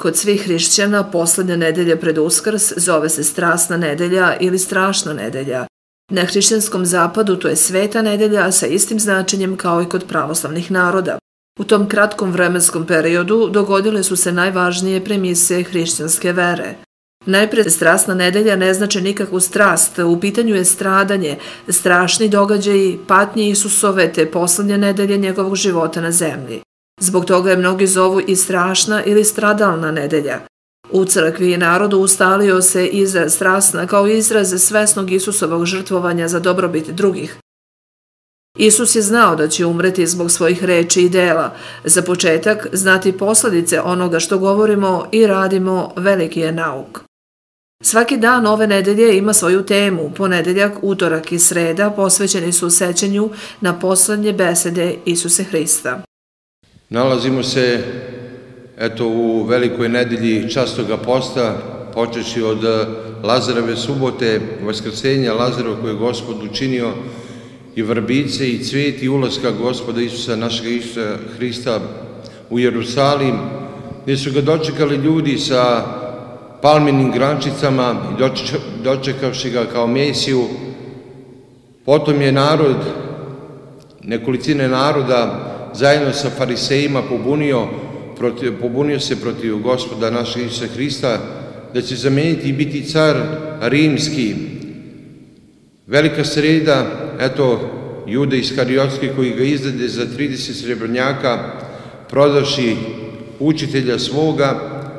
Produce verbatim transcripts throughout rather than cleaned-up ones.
Kod svih hrišćana poslednja nedelja pred Uskrs zove se Strasna nedelja ili Strašna nedelja. Na hrišćanskom zapadu to je Sveta nedelja sa istim značenjem kao i kod pravoslavnih naroda. U tom kratkom vremenskom periodu dogodile su se najvažnije premise hrišćanske vere. Najpre, Strasna nedelja ne znači nikakvu strast, u pitanju je stradanje, strašni događaji, patnje Isusove te poslednje nedelje njegovog života na zemlji. Zbog toga je mnogi zovu i strašna ili stradalna nedelja. U crkvi i narodu ustalio se izraz strasna kao izraz svesnog Isusovog žrtvovanja za dobrobit drugih. Isus je znao da će umreti zbog svojih reči i dela. Za početak, znati posledice onoga što govorimo i radimo veliki je nauk. Svaki dan ove nedelje ima svoju temu. Ponedeljak, utorak i sreda posvećeni su sećanju na poslednje besede Isuse Hrista. Nalazimo se eto u velikoj nedelji častoga posta, počeći od Lazareve subote, vaskrsenja Lazareva koje je Gospod učinio, i vrbice i cvet i ulaska Gospoda Isusa, našeg Isusa Hrista u Jerusalim, gdje su ga dočekali ljudi sa palminim grančicama i dočekavši ga kao Mesiju. Potom je narod, nekolicine naroda, zajedno sa farisejima pobunio, protiv, pobunio se protiv Gospoda našeg Isusa Hrista, da će zameniti i biti car rimski. Velika sreda, eto, Juda Iskariotski koji ga izdade za trideset srebrnjaka, prodavši učitelja svoga.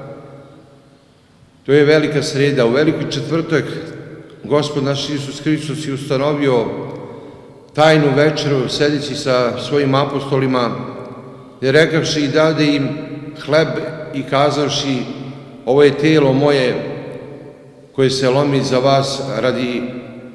To je velika sreda. U veliki četvrtak Gospod naš Isus Hristos je ustanovio tajnu večeru, sedeći sa svojim apostolima, i rekavši i dade im hleb i kazavši: ovo je telo moje koje se lomi za vas radi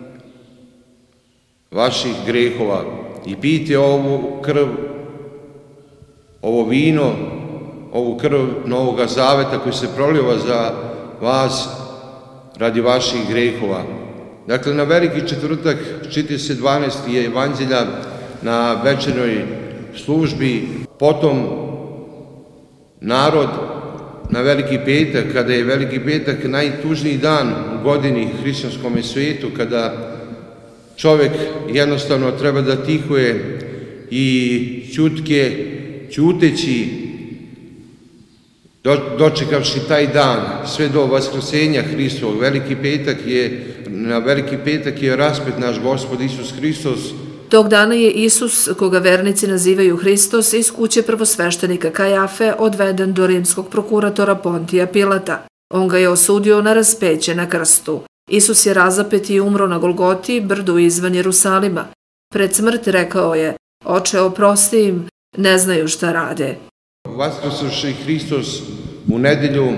vaših grehova, i pijte ovu krv, ovo vino, ovu krv Novoga Zaveta koji se proliva za vas radi vaših grehova. Dakle, na veliki četvrtak čita se dvanaesti evanđelja na večernoj službi, potom narod na veliki petak, kada je veliki petak najtužniji dan u godini hrišćanskom svijetu, kada čovjek jednostavno treba da tihuje i ćutke, ćuteći, dočekavši taj dan, sve do vaskrsenja Hristovog. Veliki petak je, na veliki petak je raspet naš Gospod Isus Hristos. Tog dana je Isus, koga vernici nazivaju Hristos, iz kuće prvosveštenika Kajafe odveden do rimskog prokuratora Pontija Pilata. On ga je osudio na raspeće na krstu. Isus je razapet i umro na Golgoti, brdu izvan Jerusalima. Pred smrt rekao je: Oče, oprosti im, ne znaju šta rade. Vaskrsavši Hristos u nedelju,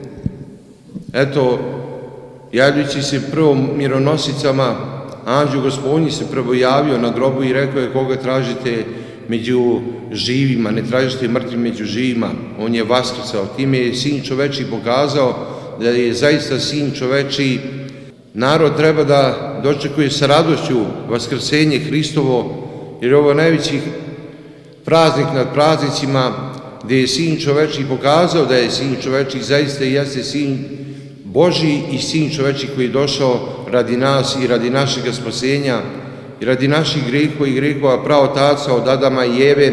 eto, javljujući se prvo mironosicama, anđeo Gospodnji se prvo javio na grobu i rekao je: koga tražite među živima, ne tražite mrtvim među živima. On je vaskrsao. Time je Sin čoveči pokazao da je zaista Sin čoveči. Narod treba da dočekuje sa radošću vaskrsenje Hristovo, jer je ovo najveći praznik nad praznicima, gdje je Sin čoveči pokazao da je Sin čoveči zaista i jeste Sin Božji i Sin čoveči koji je došao radi nas i radi našeg spasenja i radi naših grehova i grehova praotaca od Adama i Eve,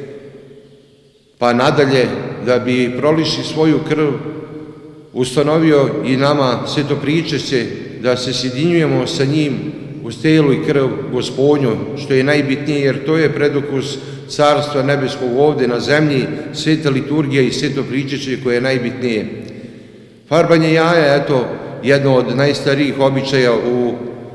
pa nadalje, da bi proliši svoju krv ustanovio i nama sveto pričešće, da se sjedinjujemo sa njim uz telo i krv Gospodnju, što je najbitnije, jer to je predokus Carstva nebeskog ovde na zemlji, sveta liturgija i sveto pričešće koje je najbitnije. Farbanje jaja, eto, jedno od najstarijih običaja u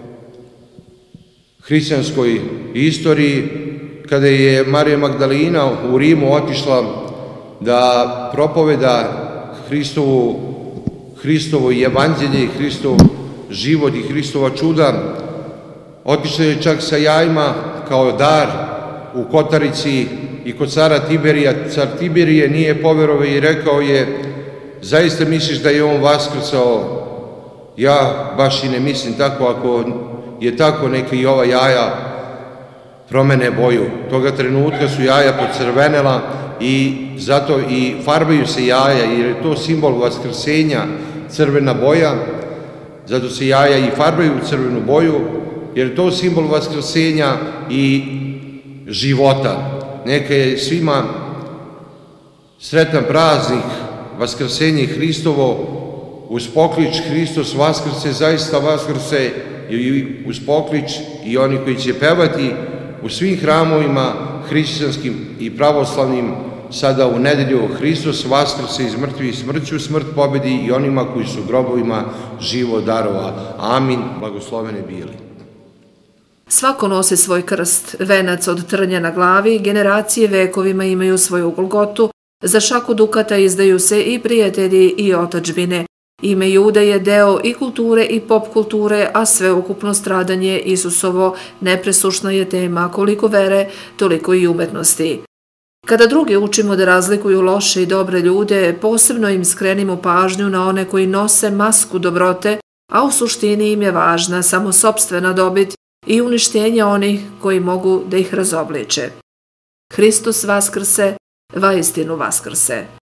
hrišćanskoj istoriji, kada je Marija Magdalina u Rimu otišla da propoveda Hristovu, Hristovo evanđelje, Hristov život i Hristova čuda. Otišla je čak sa jajima kao dar u kotarici i kod cara Tiberija. Car Tiberije nije poverovao i rekao je: zaista misliš da je on vaskrsao? Ja baš i ne mislim tako. Ako je tako, neka i ova jaja promene boju. Toga trenutka su jaja pocrvenela i zato i farbaju se jaja, jer je to simbol vaskrsenja, crvena boja, zato se jaja i farbaju u crvenu boju, jer je to simbol vaskrsenja i života. Neka je svima sretan praznik, vaskrsenje Hristovo, uz poklič Hristos vaskrse, zaista vaskrse, i uz poklič i oni koji će pevati u svim hramovima hrišćanskim i pravoslavnim sada u nedelju Hristos vaskrse iz mrtvih, smrću smrt pobedi i onima koji su grobovima živo darova. Amin, blagoslovene bili. Svako nosi svoj krst, venac od trnja na glavi, generacije vekovima imaju svoju Golgotu, za šaku dukata izdaju se i prijatelji i otadžbine. Ime Jude je deo i kulture i pop kulture, a sveukupno stradanje Isusovo nepresušna je tema koliko vere, toliko i umetnosti. Kada drugi učimo da razlikuju loše i dobre ljude, posebno im skrenimo pažnju na one koji nose masku dobrote, a u suštini im je važna samo sopstvena dobit i uništenje onih koji mogu da ih razobliče. Hristos vaskrse, vaistinu vaskrse.